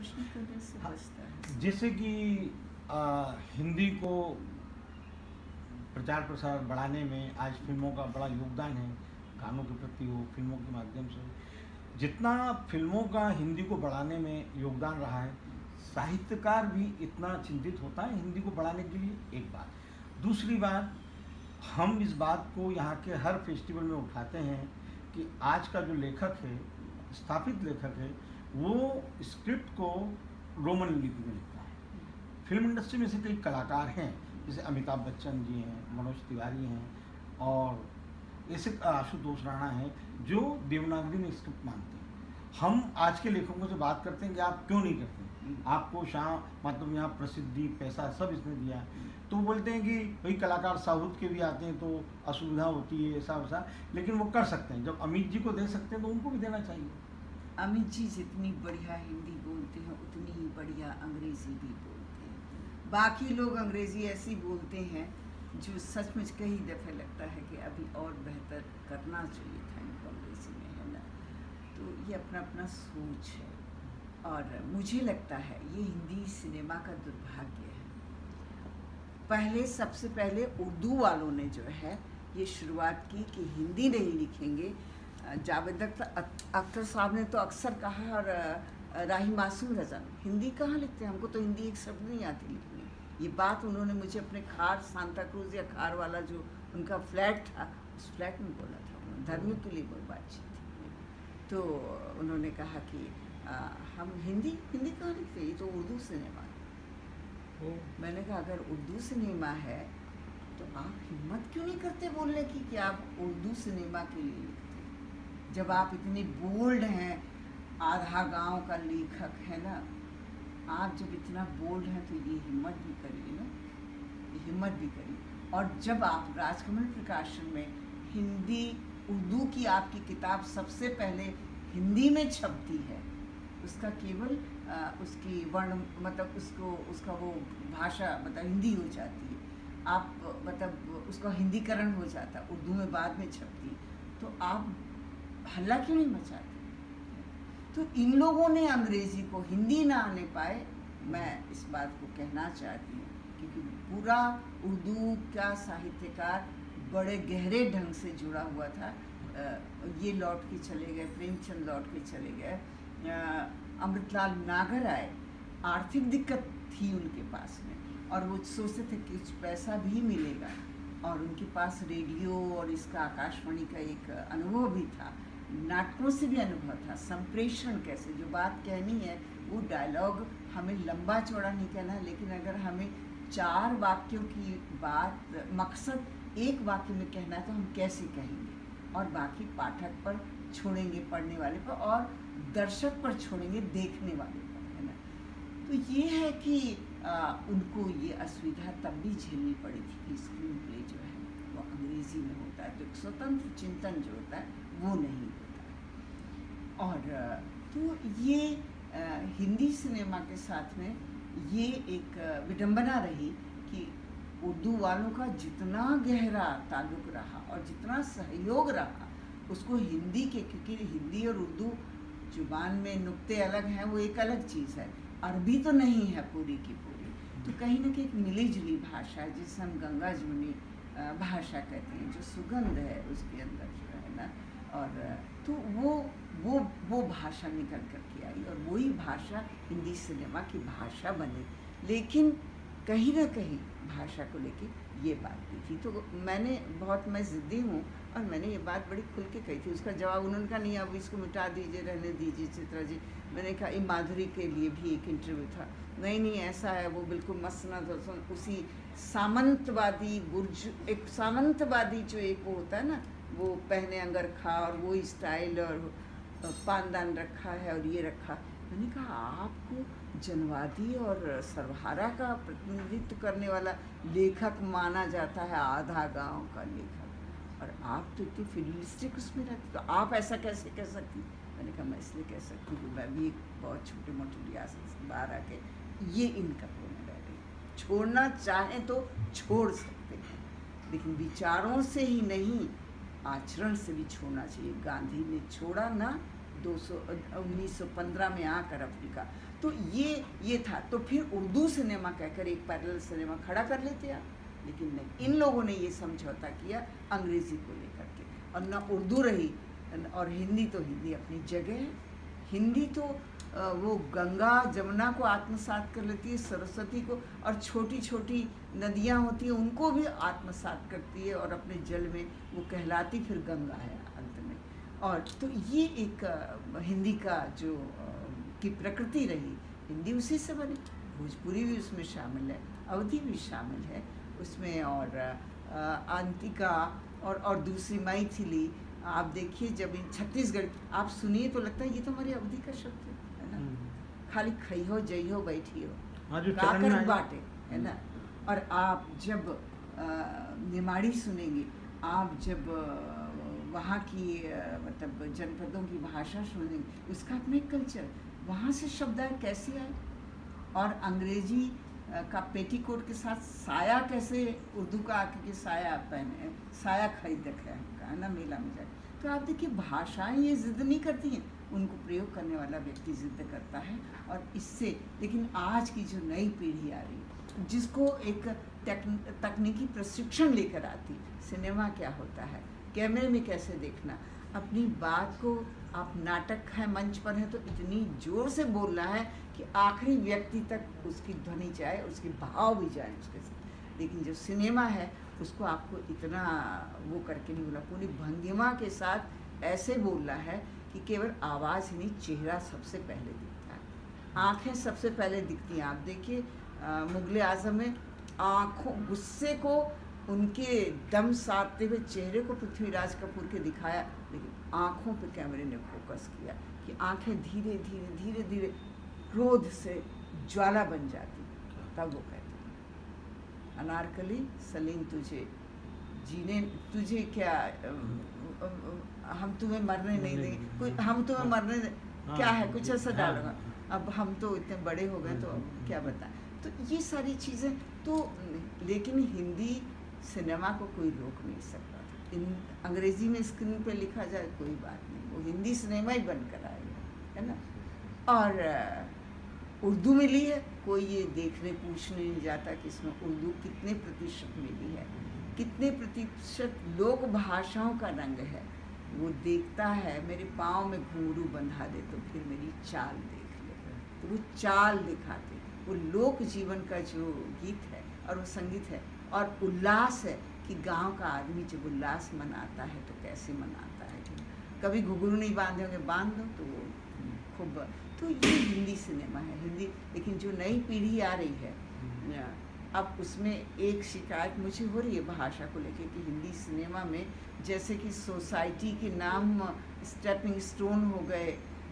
रोशनी करने से बचता है। जैसे कि हिंदी को प्रचार प्रसार बढ़ाने में आज फिल्मों का बड़ा योगदान है, गानों के प्रति हो, फिल्मों के माध्यम से। जितना फिल्मों का हिंदी को बढ़ाने में योगदान रहा है, साहित्यकार भी इतना चिंतित होता है हिंदी को बढ़ाने के लिए, एक बात। दूसरी बात, हम इस बात को यहाँ के हर फेस्टिवल में उठाते हैं कि आज का जो लेखक है, स्थापित लेखक है, वो स्क्रिप्ट को रोमन लिपि में लिखता है। फिल्म इंडस्ट्री में से कई कलाकार हैं, जैसे अमिताभ बच्चन जी हैं, मनोज तिवारी हैं, और ऐसे आशुतोष राणा हैं, जो देवनागरी में स्क्रिप्ट मानते हैं। हम आज के लेखकों से बात करते हैं कि आप क्यों नहीं करते, आपको मतलब यहाँ प्रसिद्धि, पैसा सब इसने दिया है। तो बोलते हैं कि भाई कलाकार साउथ के भी आते हैं तो असुविधा होती है, ऐसा वैसा, लेकिन वो कर सकते हैं। जब अमित जी को दे सकते हैं तो उनको भी देना चाहिए। अमित जी जितनी बढ़िया हिंदी बोलते हैं उतनी ही बढ़िया अंग्रेज़ी भी बोलते हैं। बाकी लोग अंग्रेज़ी ऐसी बोलते हैं जो सचमुच कई दफ़े लगता है कि अभी और बेहतर करना चाहिए था इनको अंग्रेज़ी में, है ना। तो ये अपना अपना सोच है, और मुझे लगता है ये हिंदी सिनेमा का दुर्भाग्य है। पहले सबसे पहले उर्दू वालों ने जो है ये शुरुआत की कि हिंदी नहीं लिखेंगे। जावेद अख्तर साहब ने तो अक्सर कहा, और राही मासूम रज़ा, हिंदी कहाँ लिखते हैं, हमको तो हिंदी एक शब्द नहीं आती लिखने। ये बात उन्होंने मुझे अपने खार, सांता क्रूज या खार वाला जो उनका फ्लैट था, उस फ्लैट में बोला था। धर्मियों के लिए कोई बातचीत थी, तो उन्होंने कहा कि हम हिंदी कहाँ लिखते हैं, ये तो उर्दू सिनेमा है। मैंने कहा अगर उर्दू सिनेमा है तो आप हिम्मत क्यों नहीं करते बोलने की कि आप उर्दू सिनेमा के लिए लिखते हैं, जब आप इतने बोल्ड हैं, आधा गांव का लेखक है ना। आप जब इतना बोल्ड हैं तो ये हिम्मत भी करिए ना, ये हिम्मत भी करिए। और जब आप राजकमल प्रकाशन में हिंदी उर्दू की आपकी किताब सबसे पहले हिंदी में छपती है, उसका केवल उसकी वर्ण मतलब उसका वो भाषा मतलब हिंदी हो जाती है, आप मतलब उसका हिंदीकरण हो जाता, उर्दू में बाद में छपती, तो आप हल्ला क्यों नहीं मचाते। तो इन लोगों ने अंग्रेज़ी को हिंदी ना आने पाए, मैं इस बात को कहना चाहती हूँ, क्योंकि पूरा उर्दू का साहित्यकार बड़े गहरे ढंग से जुड़ा हुआ था। ये लौट के चले गए, प्रेमचंद लौट के चले गए, अमृतलाल नागर आए, आर्थिक दिक्कत थी उनके पास में, और वो सोचते थे कि कुछ पैसा भी मिलेगा, और उनके पास रेडियो और इसका आकाशवाणी का एक अनुभव भी था, नाटकों से भी अनुभव था, संप्रेषण कैसे, जो बात कहनी है वो डायलॉग हमें लंबा चौड़ा नहीं कहना, लेकिन अगर हमें 4 वाक्यों की बात मकसद एक वाक्य में कहना है तो हम कैसे कहेंगे, और बाकी पाठक पर छोड़ेंगे, पढ़ने वाले पर, और दर्शक पर छोड़ेंगे, देखने वाले पर, है ना। तो ये है कि उनको ये असुविधा तब भी झेलनी पड़ी थी कि स्क्रीन प्ले जो है वो अंग्रेज़ी में होता है, तो स्वतंत्र चिंतन जो होता है वो नहीं होता है। और तो ये हिंदी सिनेमा के साथ में ये एक विडंबना रही कि उर्दू वालों का जितना गहरा ताल्लुक़ रहा और जितना सहयोग रहा उसको हिंदी के, क्योंकि हिंदी और उर्दू जुबान में नुक्ते अलग हैं, वो एक अलग चीज़ है, अरबी तो नहीं है पूरी की पूरी, तो कहीं ना कहीं एक मिली जुली भाषा है जिसे हम गंगा जमुनी भाषा कहते हैं, जो सुगंध है उसके अंदर जो है ना। और तो वो भाषा निकल कर के आई, और वही भाषा हिंदी सिनेमा की भाषा बनी। लेकिन कहीं ना कहीं भाषा को लेके ये बात की थी, तो मैं ज़िद्दी हूँ, और मैंने ये बात बड़ी खुल के कही थी। उसका जवाब उन्होंने कहा नहीं, अब इसको मिटा दीजिए, रहने दीजिए चित्रा जी। मैंने कहा माधुरी के लिए भी एक इंटरव्यू था, नहीं ऐसा है, वो बिल्कुल मसनद उसी सामंतवादी बुर्ज, एक सामंतवादी जो एक वो होता है ना, वो पहने अंगरखा और वो स्टाइल और पानदान रखा है और ये रखा। मैंने कहा आपको जनवादी और सर्वहारा का प्रतिनिधित्व करने वाला लेखक माना जाता है, आधा गांव का लेखक, और आप तो इतनी फिलिस्टिक उसमें रहती, तो आप ऐसा कैसे कह सकती। मैंने कहा मैं इसलिए कह सकती हूँ कि मैं भी एक बहुत छोटे मोटे रियासत से बाहर आके ये इन कपड़ों में रह गई। छोड़ना चाहें तो छोड़ सकते हैं, लेकिन विचारों से ही नहीं, आचरण से भी छोड़ना चाहिए। गांधी ने छोड़ा ना, 1915 में आकर अफ्रीका। तो ये था। तो फिर उर्दू सिनेमा कहकर एक पैरेलल सिनेमा खड़ा कर लेते आप, लेकिन नहीं, इन लोगों ने ये समझौता किया अंग्रेज़ी को लेकर के, और ना उर्दू रही और हिंदी तो हिंदी अपनी जगह है। हिंदी तो वो गंगा जमुना को आत्मसात कर लेती है, सरस्वती को, और छोटी छोटी नदियाँ होती हैं उनको भी आत्मसात करती है, और अपने जल में वो कहलाती फिर गंगा है अंत में। और तो ये एक हिंदी का जो की प्रकृति रही, हिंदी उसी से बनी। भोजपुरी भी उसमें शामिल है, अवधी भी शामिल है उसमें, और अंतिका और दूसरी मैथिली। आप देखिए जब इन छत्तीसगढ़ आप सुनिए तो लगता है ये तो हमारी अवधि का शब्द है ना। खाली खई हो जई हो बैठी हो काकर बाटे, है ना। और आप जब निमाड़ी सुनेंगे, आप जब वहाँ की मतलब जनपदों की भाषा सुनेंगे, उसका अपना एक कल्चर, वहाँ से शब्द आए कैसे आए, और अंग्रेजी का पेटीकोट के साथ साया कैसे उर्दू का आके के साया पहने, साया खरीद रखा है ना मेला में जाए। तो आप देखिए भाषाएं ये जिद नहीं करती हैं, उनको प्रयोग करने वाला व्यक्ति जिद करता है। और इससे लेकिन आज की जो नई पीढ़ी आ रही है, जिसको एक तकनीकी प्रशिक्षण लेकर आती, सिनेमा क्या होता है, कैमरे में कैसे देखना, अपनी बात को आप नाटक है मंच पर है तो इतनी ज़ोर से बोल रहा है कि आखिरी व्यक्ति तक उसकी ध्वनि जाए, उसके भाव भी जाए उसके साथ। लेकिन जो सिनेमा है उसको आपको इतना वो करके नहीं बोला, पूरी भंगिमा के साथ ऐसे बोल रहा है कि केवल आवाज़ ही नहीं, चेहरा सबसे पहले दिखता है, आँखें सबसे पहले दिखती हैं। आप देखिए मुगल आज़म में आँखों, गुस्से को, उनके दम साधते हुए चेहरे को पृथ्वीराज कपूर के दिखाया, लेकिन आँखों पे कैमरे ने फोकस किया कि आँखें धीरे धीरे धीरे धीरे क्रोध से ज्वाला बन जाती, तब वो कहते अनारकली सलीम तुझे क्या हम तुम्हें मरने नहीं देंगे, कोई हम तुम्हें मरने क्या है, कुछ ऐसा डालूंगा। अब हम तो इतने बड़े हो गए तो अब क्या बताएं। तो ये सारी चीज़ें तो, लेकिन हिंदी सिनेमा को कोई रोक नहीं सकता। अंग्रेज़ी में स्क्रीन पे लिखा जाए कोई बात नहीं, वो हिंदी सिनेमा ही बनकर आएगा, है ना। और उर्दू मिली है, कोई ये देखने पूछने नहीं जाता कि इसमें उर्दू कितने प्रतिशत मिली है, कितने प्रतिशत लोक भाषाओं का रंग है। वो देखता है, मेरे पाँव में घुंघरू बंधा दे तो फिर मेरी चाल देख ले, तो वो चाल दिखाते, वो लोक जीवन का जो गीत है और वो संगीत है, और उल्लास है कि गांव का आदमी जब उल्लास मनाता है तो कैसे मनाता है। कभी घुंघरू नहीं बांधे होंगे, बांध दो तो वो खूब। तो ये हिंदी सिनेमा है, हिंदी। लेकिन जो नई पीढ़ी आ रही है अब उसमें एक शिकायत मुझे हो रही है भाषा को लेकर कि हिंदी सिनेमा में जैसे कि सोसाइटी के नाम स्टेपिंग स्टोन हो गए,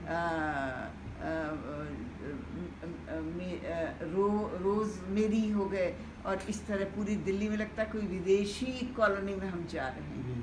रोज़मेरी हो गए, और इस तरह पूरी दिल्ली में लगता है कोई विदेशी कॉलोनी में हम जा रहे हैं।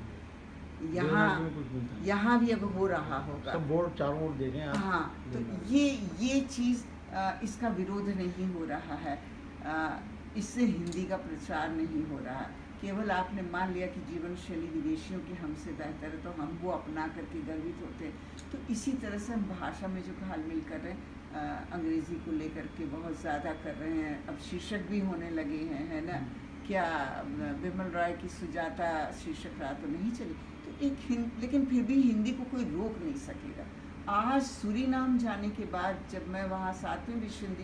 यहाँ भी अब हो रहा होगा, सब बोर्ड चारों ओर दे रहे हैं। हाँ, तो ये चीज़, इसका विरोध नहीं हो रहा है, इससे हिंदी का प्रचार नहीं हो रहा। केवल आपने मान लिया कि जीवन शैली विदेशियों की हमसे बेहतर है तो हम वो अपना करके गर्वित होते हैं। तो इसी तरह से हम भाषा में जो घालमेल कर रहे हैं, अंग्रेज़ी को लेकर के बहुत ज़्यादा कर रहे हैं। अब शीर्षक भी होने लगे हैं, है ना। क्या बिमल राय की सुजाता शीर्षक रात तो नहीं चली, तो एक लेकिन फिर भी हिंदी को कोई रोक नहीं सकेगा। आज सूरीनाम जाने के बाद जब मैं वहाँ 7वें विश्व हिंदी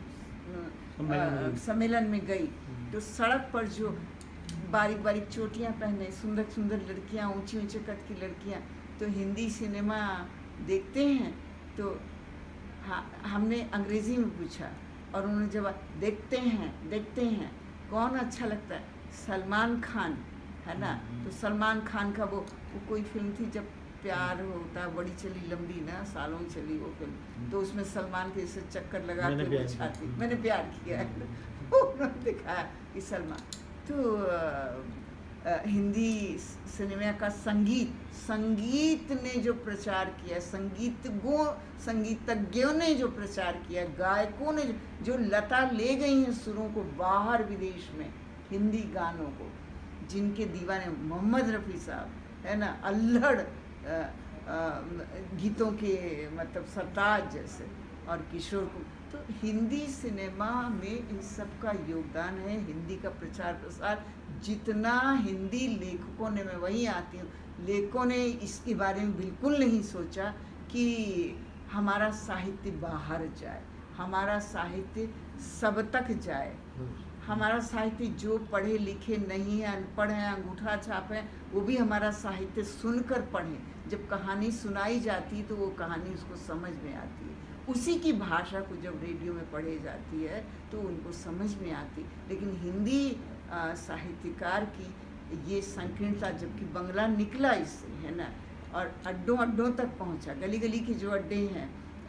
सम्मेलन में गई, तो सड़क पर जो बारीक बारीक चोटियाँ पहने सुंदर सुंदर लड़कियाँ, ऊंचे ऊंचे कद की लड़कियाँ, तो हिंदी सिनेमा देखते हैं। तो हाँ, हमने अंग्रेज़ी में पूछा और उन्होंने जवाब देखते हैं कौन अच्छा लगता है, सलमान खान, है ना। तो सलमान खान का वो कोई फिल्म थी जब प्यार होता, बड़ी चली, लंबी ना, सालों चली वो फिल्म, तो उसमें सलमान के इसे चक्कर लगा के वो छाती, मैंने प्यार किया है उन्होंने दिखाया कि सलमान। तो हिंदी सिनेमा का संगीत ने जो प्रचार किया, संगीतज्ञों ने जो प्रचार किया, गायकों ने जो लता ले गई हैं सुरों को बाहर विदेश में, हिंदी गानों को, जिनके दीवाने मोहम्मद रफ़ी साहब, है ना, अल्हड़ गीतों के मतलब सरताज जैसे, और किशोर को। तो हिंदी सिनेमा में इन सब का योगदान है, हिंदी का प्रचार प्रसार। जितना हिंदी लेखकों ने, मैं वहीं आती हूँ, लेखकों ने इसके बारे में बिल्कुल नहीं सोचा कि हमारा साहित्य बाहर जाए, हमारा साहित्य सब तक जाए। हमारा साहित्य जो पढ़े लिखे नहीं है, अनपढ़ हैं, अंगूठा छाप हैं, वो भी हमारा साहित्य सुनकर पढ़ें। जब कहानी सुनाई जाती है तो वो कहानी उसको समझ में आती है। उसी की भाषा को जब रेडियो में पढ़ी जाती है तो उनको समझ में आती। लेकिन हिंदी साहित्यकार की ये संकीर्णता, जबकि बंगला निकला इससे, है ना, और अड्डों अड्डों तक पहुंचा, गली गली के जो अड्डे हैं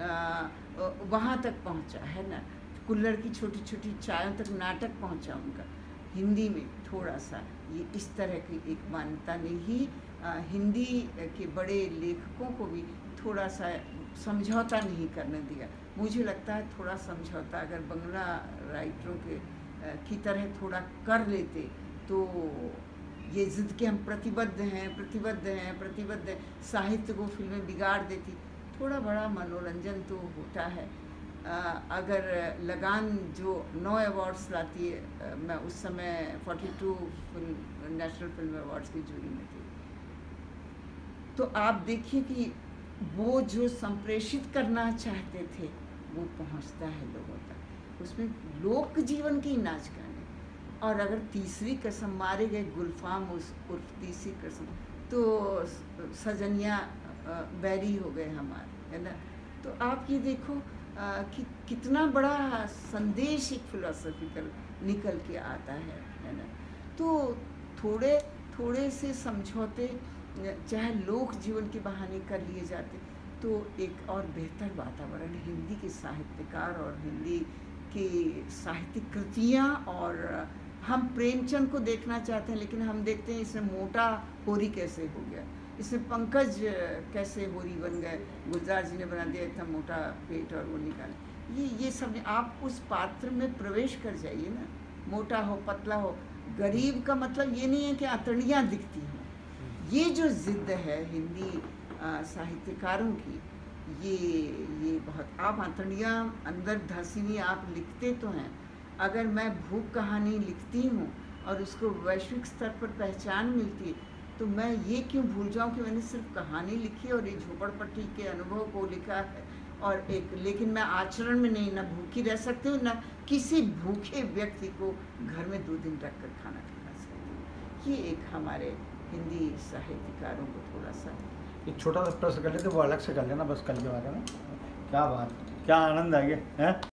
वहाँ तक पहुंचा, है ना, कुल्लड़ की छोटी छोटी चायों तक नाटक पहुंचा उनका। हिंदी में थोड़ा सा ये इस तरह की एक मान्यता ने ही हिंदी के बड़े लेखकों को भी थोड़ा सा समझौता नहीं करने दिया। मुझे लगता है थोड़ा समझौता अगर बंगला राइटरों के की तरह थोड़ा कर लेते तो ये जिद के हम प्रतिबद्ध हैं, साहित्य को फिल्में बिगाड़ देती। थोड़ा बड़ा मनोरंजन तो होता है। अगर लगान जो 9 अवार्ड्स लाती है, मैं उस समय 42 नेशनल फिल्म अवार्ड्स की जूरी में थी, तो आप देखिए कि वो जो संप्रेषित करना चाहते थे वो पहुंचता है लोगों तक। उसमें लोक जीवन की नाच गाने, और अगर तीसरी कसम मारे गए गुलफाम उर्फ तीसरी कसम, तो सजनिया बैरी हो गए हमारे, है ना। तो आप ये देखो कि कितना बड़ा संदेश एक फिलोसफिकल निकल के आता है ना। तो थोड़े थोड़े से समझौते चाहे लोक जीवन के बहाने कर लिए जाते तो एक और बेहतर वातावरण हिंदी के साहित्यकार और हिंदी की साहित्यिक कृतियाँ। और हम प्रेमचंद को देखना चाहते हैं, लेकिन हम देखते हैं इसमें मोटा होरी कैसे हो गया, इसमें पंकज कैसे होरी बन गए, गुलजार जी ने बना दिया इतना मोटा पेट और वो निकाले। ये सब आप उस पात्र में प्रवेश कर जाइए ना, मोटा हो पतला हो। गरीब का मतलब ये नहीं है कि अतड़ियाँ दिखती हैं। ये जो जिद है हिंदी साहित्यकारों की, ये बहुत, आप अतड़ियाँ अंदर धंसी हुई आप लिखते तो हैं। अगर मैं भूख कहानी लिखती हूँ और उसको वैश्विक स्तर पर पहचान मिलती है, तो मैं ये क्यों भूल जाऊं कि मैंने सिर्फ कहानी लिखी और एक झोपड़पट्टी के अनुभव को लिखा है, और लेकिन मैं आचरण में नहीं, ना भूखी रह सकती हूँ, ना किसी भूखे व्यक्ति को घर में 2 दिन रख कर खाना खिला सकती हूँ। ये एक हमारे हिंदी साहित्यकारों को थोड़ा सा एक छोटा सा प्रश्न कर लेते, वो अलग से कर लेना बस कल के बारे में। क्या बात, क्या आनंद आ गया है।